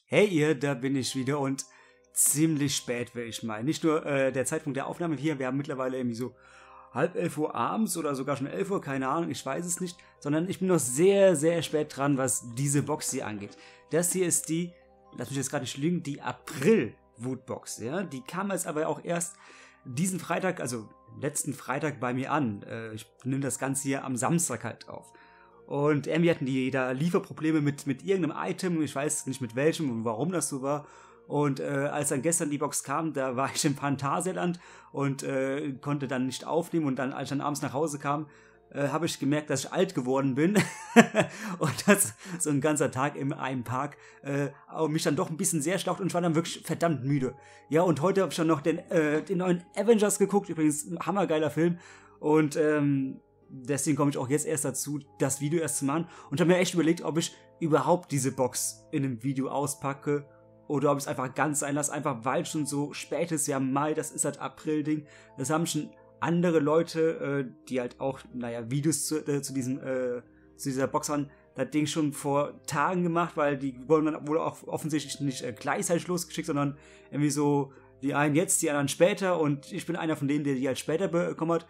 Hey ihr, da bin ich wieder und ziemlich spät, will ich meinen. Nicht nur der Zeitpunkt der Aufnahme hier, wir haben mittlerweile irgendwie so halb 11 Uhr abends oder sogar schon 11 Uhr, keine Ahnung, ich weiß es nicht, sondern ich bin noch sehr, sehr spät dran, was diese Box hier angeht. Das hier ist die, lass mich jetzt gerade nicht lügen, die April-Wutbox, ja. Die kam jetzt aber auch erst diesen Freitag, also letzten Freitag bei mir an. Ich nehme das Ganze hier am Samstag halt auf. Und irgendwie hatten die da Lieferprobleme mit irgendeinem Item, ich weiß nicht mit welchem und warum das so war. Und als dann gestern die Box kam, da war ich im Phantasialand und konnte dann nicht aufnehmen. Und dann, als ich dann abends nach Hause kam, habe ich gemerkt, dass ich alt geworden bin. Und dass so ein ganzer Tag in einem Park mich dann doch ein bisschen sehr schlaucht und ich war dann wirklich verdammt müde. Ja, und heute habe ich dann noch den neuen Avengers geguckt, übrigens ein hammergeiler Film. Und deswegen komme ich auch jetzt erst dazu, das Video erst zu machen. Und habe mir echt überlegt, ob ich überhaupt diese Box in einem Video auspacke oder ob ich es einfach ganz sein lasse, einfach weil schon so spät ist, ja Mai, das ist halt April-Ding. Das haben schon andere Leute, die halt auch, Videos zu dieser Box haben, das Ding schon vor Tagen gemacht, weil die wurden dann wohl auch offensichtlich nicht gleichzeitig losgeschickt, sondern irgendwie so die einen jetzt, die anderen später und ich bin einer von denen, der die halt später bekommen hat.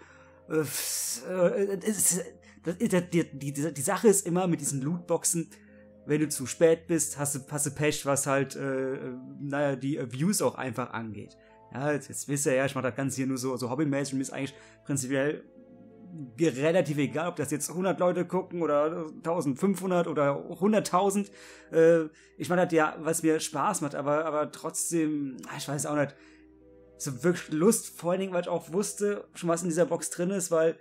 Die Sache ist immer mit diesen Lootboxen, wenn du zu spät bist, hast du Pech, was halt, die Views auch einfach angeht. Ja, jetzt wisst ihr ja, ich mache das Ganze hier nur so hobbymäßig und mir ist eigentlich prinzipiell relativ egal, ob das jetzt 100 Leute gucken oder 1500 oder 100.000. Ich mache das ja, was mir Spaß macht, aber trotzdem, ich weiß auch nicht, so wirklich Lust, vor allen Dingen, weil ich auch wusste, schon was in dieser Box drin ist, weil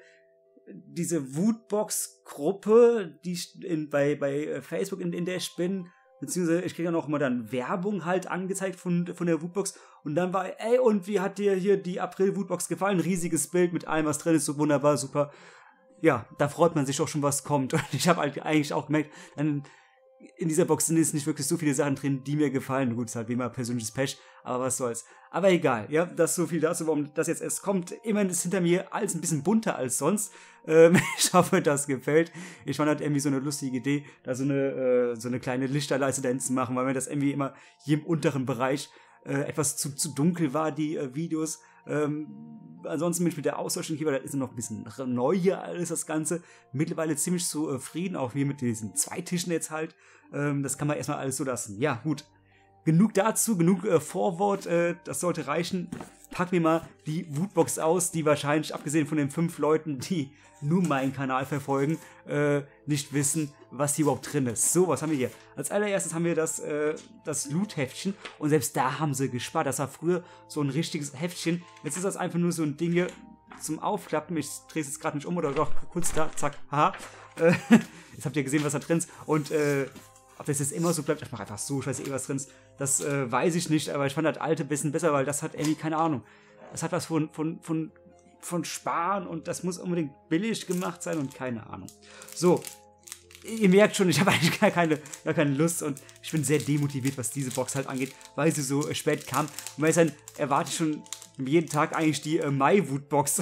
diese Wutbox-Gruppe, die bei Facebook, in der ich bin, beziehungsweise ich kriege ja noch immer dann Werbung halt angezeigt von der Wutbox und dann war, ey, und wie hat dir hier die April-Wutbox gefallen? Riesiges Bild mit allem, was drin ist, so wunderbar, super. Ja, da freut man sich auch schon, was kommt. Und ich habe halt eigentlich auch gemerkt, dann in dieser Box sind jetzt nicht wirklich so viele Sachen drin, die mir gefallen. Gut, ist halt wie immer persönliches Pech, aber was soll's. Aber egal, ja, das so viel dazu, warum das jetzt erst kommt. Immerhin ist hinter mir alles ein bisschen bunter als sonst. Ich hoffe, das gefällt. Ich fand halt irgendwie so eine lustige Idee, da so eine kleine Lichterleiste dahin zu machen, weil mir das irgendwie immer hier im unteren Bereich etwas zu dunkel war, die Videos. Ansonsten bin ich mit der Ausleuchtung hier, weil das ist noch ein bisschen neu hier alles, das Ganze. Mittlerweile ziemlich zufrieden, auch hier mit diesen zwei Tischen jetzt halt. Das kann man erstmal alles so lassen. Ja, gut. Genug dazu, genug Vorwort, das sollte reichen. Pack mir mal die Wutbox aus, die wahrscheinlich, abgesehen von den 5 Leuten, die nur meinen Kanal verfolgen, nicht wissen, was hier überhaupt drin ist. So, was haben wir hier? Als allererstes haben wir das Loot-Heftchen und selbst da haben sie gespart. Das war früher so ein richtiges Heftchen. Jetzt ist das einfach nur so ein Ding hier zum Aufklappen. Ich drehe es jetzt gerade nicht um oder doch kurz da, zack, haha. Jetzt habt ihr gesehen, was da drin ist und ob das jetzt immer so bleibt, ich mache einfach so, ich weiß eh, was drin ist, das weiß ich nicht, aber ich fand das alte ein bisschen besser, weil das hat irgendwie, keine Ahnung, das hat was von Sparen und das muss unbedingt billig gemacht sein und keine Ahnung. So, ihr merkt schon, ich habe eigentlich gar keine Lust und ich bin sehr demotiviert, was diese Box halt angeht, weil sie so spät kam. Und weil ich dann erwarte ich schon jeden Tag eigentlich die Mai-Wutbox.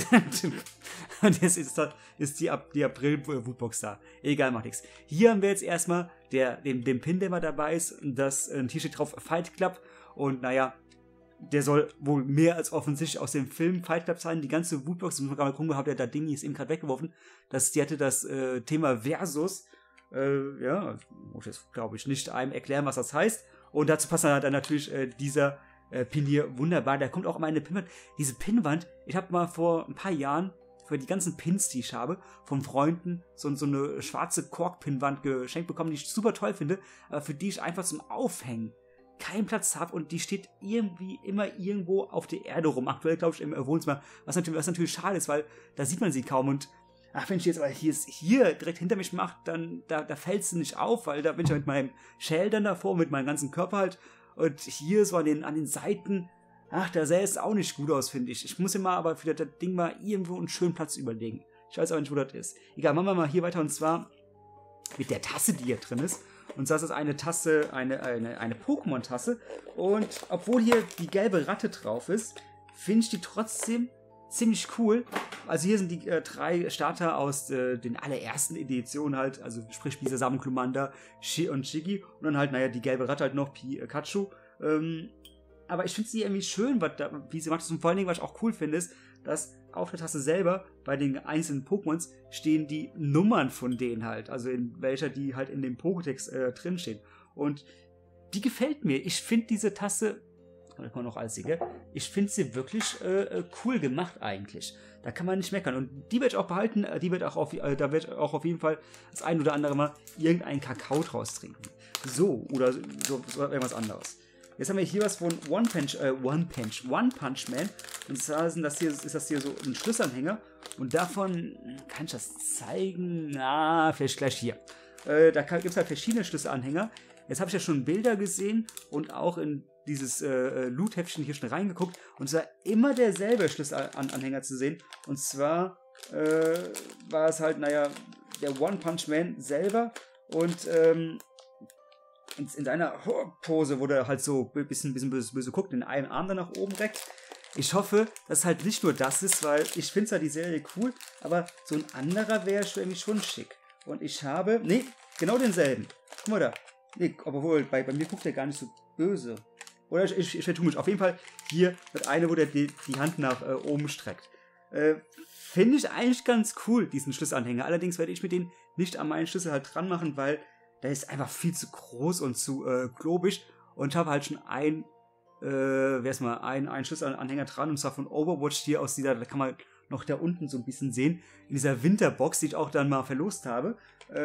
Und jetzt ist die April-Wutbox da. Egal, macht nichts. Hier haben wir jetzt erstmal den Pin, der mal dabei ist. Das T-Shirt drauf Fight Club. Und naja, der soll wohl mehr als offensichtlich aus dem Film Fight Club sein. Die ganze Wutbox, muss man gerade mal gucken, habt ihr das Ding, ist eben gerade weggeworfen. Die hatte das Thema Versus. Ja, muss ich jetzt, glaube ich, nicht einem erklären, was das heißt. Und dazu passt dann natürlich dieser Pin hier wunderbar. Da kommt auch immer eine Pinwand. Diese Pinwand, ich habe mal vor ein paar Jahren für die ganzen Pins, die ich habe, von Freunden so eine schwarze Kork-Pinwand geschenkt bekommen, die ich super toll finde, aber für die ich einfach zum Aufhängen keinen Platz habe und die steht irgendwie immer irgendwo auf der Erde rum. Aktuell, glaube ich, im Wohnzimmer, was natürlich schade ist, weil da sieht man sie kaum und wenn ich jetzt aber hier direkt hinter mich mache, dann da fällt sie nicht auf, weil da bin ich ja mit meinem Shell dann davor, mit meinem ganzen Körper halt und hier so an den Seiten, da sähe es auch nicht gut aus, finde ich. Ich muss mir mal aber für das Ding mal irgendwo einen schönen Platz überlegen. Ich weiß aber nicht, wo das ist. Egal, machen wir mal hier weiter und zwar mit der Tasse, die hier drin ist. Und zwar ist das eine Tasse, eine Pokémon-Tasse. Und obwohl hier die gelbe Ratte drauf ist, finde ich die trotzdem ziemlich cool. Also hier sind die 3 Starter aus den allerersten Editionen halt, also sprich Bisasam, Glumanda, und Shiggy und dann halt, naja, die gelbe Ratte halt noch, Pikachu. Aber ich finde sie irgendwie schön, wie sie macht das, und vor allen Dingen, was ich auch cool finde, ist, dass auf der Tasse selber bei den einzelnen Pokémons stehen die Nummern von denen halt, also in welcher die halt in dem Pokédex drinstehen. Und die gefällt mir. Ich finde diese Tasse, kann man noch alles sehen, gell? Ich finde sie wirklich cool gemacht eigentlich. Da kann man nicht meckern. Und die werde ich auch behalten. Da werde ich auch auf jeden Fall das ein oder andere Mal irgendeinen Kakao draus trinken. So, oder so irgendwas anderes. Jetzt haben wir hier was von One Punch Man. Und zwar ist das hier so ein Schlüsselanhänger. Und davon kann ich das zeigen. Vielleicht gleich hier. Da gibt es halt verschiedene Schlüsselanhänger. Jetzt habe ich ja schon Bilder gesehen und auch in dieses Loot-Heftchen hier schon reingeguckt. Und es war immer derselbe Schlüsselanhänger zu sehen. Und zwar war es halt, naja, der One Punch Man selber. Und in seiner Pose, wo der halt so ein bisschen böse guckt, den einen Arm dann nach oben reckt. Ich hoffe, dass es halt nicht nur das ist, weil ich finde zwar die Serie cool, aber so ein anderer wäre irgendwie schon schick. Und ich habe, genau denselben. Guck mal da. Obwohl, bei mir guckt der gar nicht so böse. Oder ich vertue mich. Auf jeden Fall hier mit einer, wo der die Hand nach oben streckt. Finde ich eigentlich ganz cool, diesen Schlüsselanhänger. Allerdings werde ich mit den nicht an meinen Schlüssel halt dran machen, weil der ist einfach viel zu groß und zu klobig. Und ich habe halt schon einen Schlüsselanhänger dran, und zwar von Overwatch hier aus da kann man noch da unten so ein bisschen sehen, in dieser Winterbox, die ich auch dann mal verlost habe.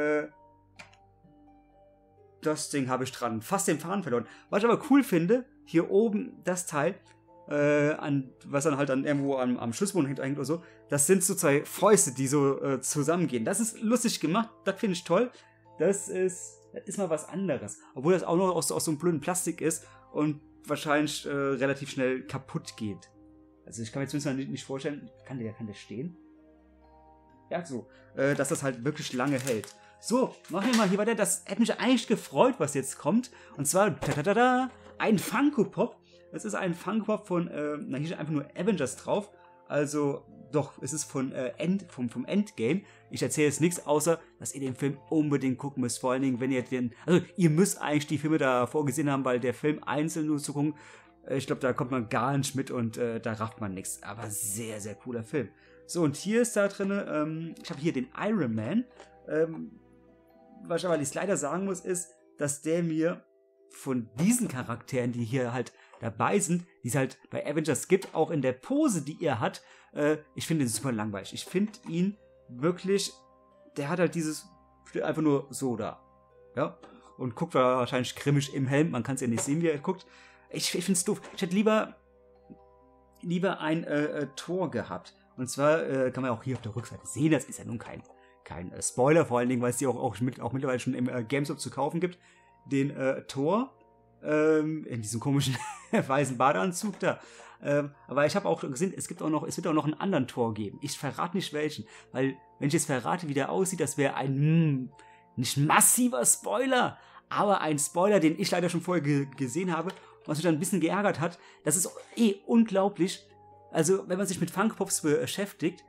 Das Ding habe ich dran. Fast den Faden verloren. Was ich aber cool finde, hier oben das Teil, was dann halt dann irgendwo am Schlüsselbund hängt oder so, das sind so 2 Fäuste, die so zusammengehen. Das ist lustig gemacht, das finde ich toll. Das ist mal was anderes. Obwohl das auch noch aus so einem blöden Plastik ist und wahrscheinlich relativ schnell kaputt geht. Also ich kann mir zumindest nicht vorstellen, kann der stehen? Ja, so. Dass das halt wirklich lange hält. So, machen wir mal hier weiter. Das hätte mich eigentlich gefreut, was jetzt kommt. Und zwar, ein Funko Pop. Das ist ein Funko Pop von, hier steht einfach nur Avengers drauf. Also, doch, es ist vom Endgame. Ich erzähle jetzt nichts, außer, dass ihr den Film unbedingt gucken müsst. Vor allen Dingen, wenn ihr ihr müsst eigentlich die Filme davor gesehen haben, weil der Film einzeln nur zu gucken, ich glaube, da kommt man gar nicht mit und da rafft man nichts. Aber sehr, sehr cooler Film. So, und hier ist da drin, ich habe hier den Iron Man. Was ich aber jetzt leider sagen muss, ist, dass der mir von diesen Charakteren, die hier halt dabei sind, die es halt bei Avengers gibt, auch in der Pose, die er hat, ich finde ihn super langweilig. Ich finde ihn wirklich, der hat halt steht einfach nur so da. Ja, und guckt wahrscheinlich grimmig im Helm, man kann es ja nicht sehen, wie er guckt. Ich finde es doof. Ich hätte lieber ein Tor gehabt. Und zwar kann man auch hier auf der Rückseite sehen, das ist ja nun kein Spoiler, vor allen Dingen, weil es die auch mittlerweile schon im GameStop zu kaufen gibt, den Thor in diesem komischen weißen Badeanzug da. Aber ich habe auch gesehen, es wird auch noch einen anderen Thor geben. Ich verrate nicht welchen, weil wenn ich jetzt verrate, wie der aussieht, das wäre ein nicht massiver Spoiler, aber ein Spoiler, den ich leider schon vorher gesehen habe, was mich dann ein bisschen geärgert hat. Das ist unglaublich. Also, wenn man sich mit Funko Pops beschäftigt,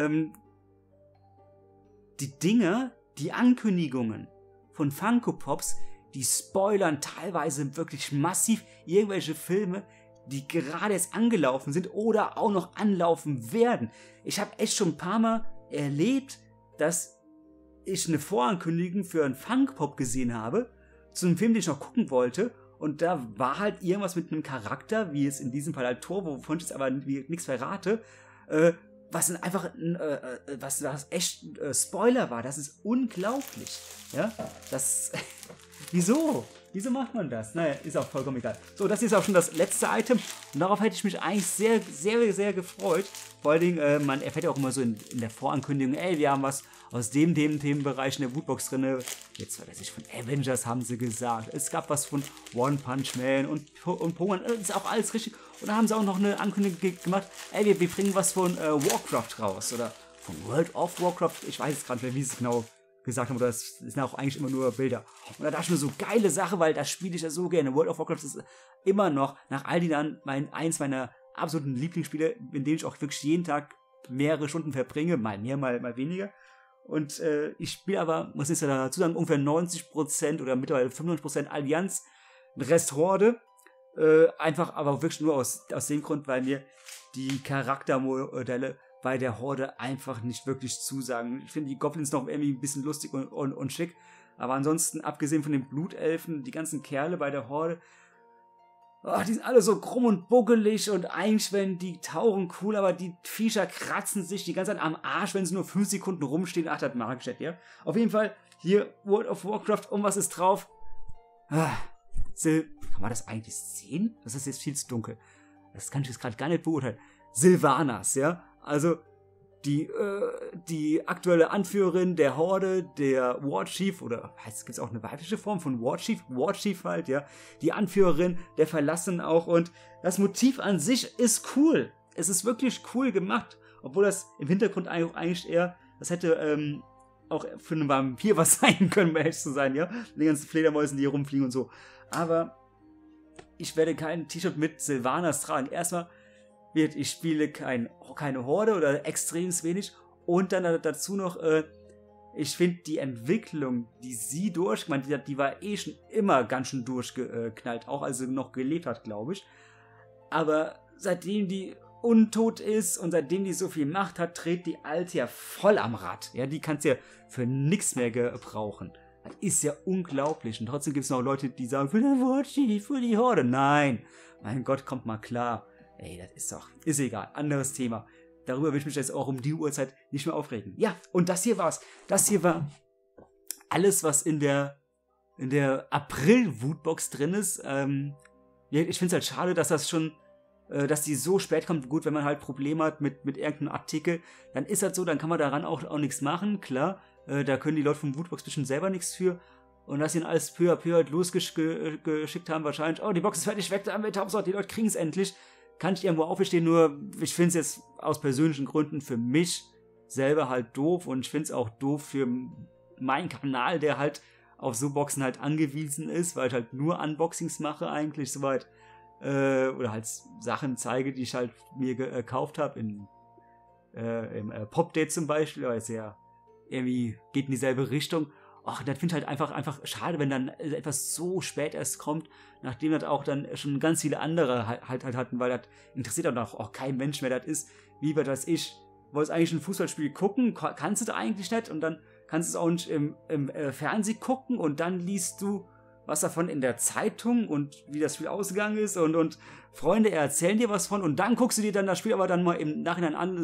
die Ankündigungen von Funko Pops, die spoilern teilweise wirklich massiv irgendwelche Filme, die gerade erst angelaufen sind oder auch noch anlaufen werden. Ich habe echt schon ein paar Mal erlebt, dass ich eine Vorankündigung für einen Funko Pop gesehen habe, zu einem Film, den ich noch gucken wollte, und da war halt irgendwas mit einem Charakter, wie es in diesem Fall halt Thor, wovon ich jetzt aber nichts verrate, was dann einfach was echt Spoiler war. Das ist unglaublich. Ja, das wieso macht man das? Naja, ist auch vollkommen egal. So, das ist auch schon das letzte Item. Und darauf hätte ich mich eigentlich sehr, sehr, sehr gefreut. Vor allen Dingen, man erfährt ja auch immer so in der Vorankündigung, wir haben was aus dem Themenbereich in der Woodbox drin. Jetzt weiß ich, von Avengers haben sie gesagt. Es gab was von One Punch Man und Pokémon. Das ist auch alles richtig. Und da haben sie auch noch eine Ankündigung gemacht, wir bringen was von Warcraft raus. Oder von World of Warcraft. Ich weiß jetzt gerade nicht, wie sie es genau gesagt haben, oder das sind auch eigentlich immer nur Bilder. Und da dachte ich mir so, geile Sache, weil das spiele ich ja so gerne. World of Warcraft ist immer noch, nach all den Jahren, eins meiner absoluten Lieblingsspiele, in denen ich auch wirklich jeden Tag mehrere Stunden verbringe, mal mehr, mal weniger. Und ich spiele aber, muss ich ja dazu sagen, ungefähr 90% oder mittlerweile 95% Allianz, den Rest Horde. Einfach aber wirklich nur aus dem Grund, weil mir die Charaktermodelle bei der Horde einfach nicht wirklich zusagen. Ich finde die Goblins noch irgendwie ein bisschen lustig und schick, aber ansonsten, abgesehen von den Blutelfen, die ganzen Kerle bei der Horde, die sind alle so krumm und buckelig und eigentlich, wenn die tauchen, cool, aber die Viecher kratzen sich die ganze Zeit am Arsch, wenn sie nur 5 Sekunden rumstehen. Ach, das mag ich nicht, ja. Auf jeden Fall, hier, World of Warcraft, was ist drauf? Kann man das eigentlich sehen? Das ist jetzt viel zu dunkel. Das kann ich jetzt gerade gar nicht beurteilen. Sylvanas, ja. Also die aktuelle Anführerin der Horde, der Warchief, oder gibt es auch eine weibliche Form von Warchief? Warchief halt, ja. Die Anführerin der Verlassenen auch. Und das Motiv an sich ist cool. Es ist wirklich cool gemacht. Obwohl das im Hintergrund eigentlich eher, das hätte auch für einen Vampir was sein können, um ehrlich zu sein, ja. Die ganzen Fledermäusen, die hier rumfliegen und so. Aber ich werde kein T-Shirt mit Sylvanas tragen. Erstmal ich spiele keine Horde oder extrem wenig. Und dann dazu noch, ich finde die Entwicklung, die sie durchgemacht hat, die war schon immer ganz schön durchgeknallt. Auch als sie noch gelebt hat, glaube ich. Aber seitdem die untot ist und seitdem die so viel Macht hat, dreht die Alte ja voll am Rad. Ja, die kannst du ja für nichts mehr gebrauchen. Das ist ja unglaublich. Und trotzdem gibt es noch Leute, die sagen, für den Warchief, für die Horde. Nein, mein Gott, kommt mal klar. Ey, das ist egal. Anderes Thema. Darüber will ich mich jetzt auch um die Uhrzeit nicht mehr aufregen. Ja, und das hier war's. Das hier war alles, was in der April-Wootbox drin ist. Ich finde es halt schade, dass das schon, dass die so spät kommt. Gut, wenn man halt Probleme hat mit irgendeinem Artikel, dann ist das so, dann kann man daran auch nichts machen, klar. Da können die Leute vom Wootbox bestimmt selber nichts für. Und dass sie dann alles peu à peu halt losgeschickt haben, wahrscheinlich, die Box ist fertig weg, Hauptsache die Leute kriegen es endlich. Kann ich irgendwo auferstehen, nur ich finde es jetzt aus persönlichen Gründen für mich selber halt doof und ich finde es auch doof für meinen Kanal, der halt auf so Boxen halt angewiesen ist, weil ich halt nur Unboxings mache eigentlich soweit oder halt Sachen zeige, die ich halt mir gekauft habe im Pop-Date zum Beispiel, weil es ja irgendwie geht in dieselbe Richtung. Ach, das finde ich halt einfach schade, wenn dann etwas so spät erst kommt, nachdem das auch dann schon ganz viele andere halt hatten, weil das interessiert dann auch kein Mensch mehr, das ist, wie bei das ich, wolltest eigentlich ein Fußballspiel gucken, kannst du da eigentlich nicht und dann kannst du es auch nicht im Fernsehen gucken und dann liest du was davon in der Zeitung und wie das Spiel ausgegangen ist und Freunde erzählen dir was von und dann guckst du dir dann das Spiel aber dann mal im Nachhinein an,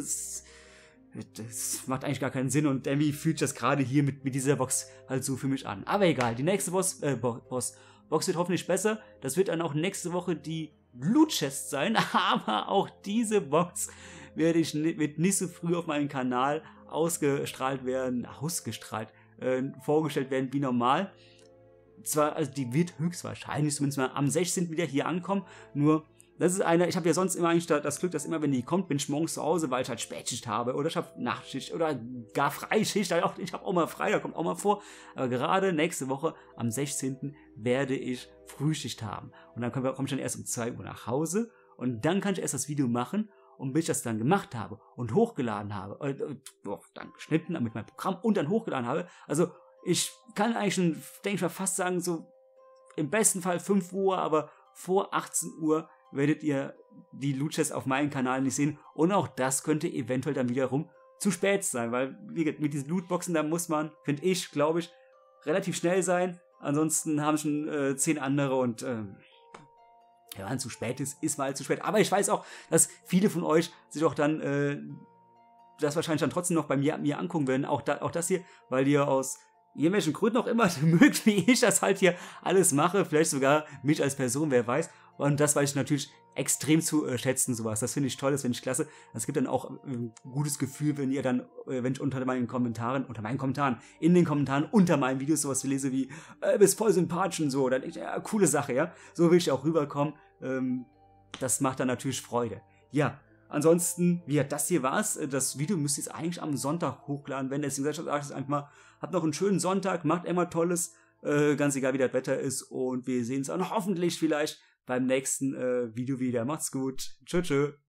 das macht eigentlich gar keinen Sinn und irgendwie fühlt das gerade hier mit dieser Box halt so für mich an. Aber egal, die nächste Box wird hoffentlich besser. Das wird dann auch nächste Woche die Loot Chest sein, aber auch diese Box wird nicht so früh auf meinem Kanal vorgestellt werden wie normal. Zwar, also die wird höchstwahrscheinlich zumindest mal am 16. wieder hier ankommen, nur das ist ich habe ja sonst immer eigentlich das Glück, dass immer, wenn die kommt, bin ich morgens zu Hause, weil ich halt Spätschicht habe oder ich habe Nachtschicht oder gar Freischicht, ich habe auch mal frei, da kommt auch mal vor, aber gerade nächste Woche am 16. werde ich Frühschicht haben und dann komme ich dann erst um 2 Uhr nach Hause und dann kann ich erst das Video machen und bis ich das dann gemacht habe und hochgeladen habe, dann geschnitten mit meinem Programm und dann hochgeladen habe, also ich kann eigentlich schon, denke ich mal, fast sagen, so im besten Fall 5 Uhr, aber vor 18 Uhr werdet ihr die Loot Chest auf meinem Kanal nicht sehen. Und auch das könnte eventuell dann wiederum zu spät sein, weil wie gesagt, mit diesen Lootboxen, da muss man, finde ich, glaube ich, relativ schnell sein. Ansonsten haben schon 10 andere und wenn es zu spät ist mal zu spät. Aber ich weiß auch, dass viele von euch sich auch dann das wahrscheinlich dann trotzdem noch bei mir angucken werden. Auch das hier, weil ihr aus irgendwelchen Gründen auch immer mögt, wie ich das halt hier alles mache. Vielleicht sogar mich als Person, wer weiß. Und das weiß ich natürlich extrem zu schätzen, sowas. Das finde ich toll, das finde ich klasse. Es gibt dann auch ein gutes Gefühl, wenn ihr dann, wenn ich in den Kommentaren unter meinen Videos sowas lese wie, bist voll sympathisch und so. Dann denke ich, ja, coole Sache, ja. So will ich auch rüberkommen. Das macht dann natürlich Freude. Ja, ansonsten, das hier war's. Das Video müsste jetzt eigentlich am Sonntag hochladen werden. Deswegen sage ich einfach mal, habt noch einen schönen Sonntag, macht immer Tolles. Ganz egal, wie das Wetter ist. Und wir sehen uns auch noch hoffentlich vielleicht beim nächsten Video wieder. Macht's gut. Tschö, tschö.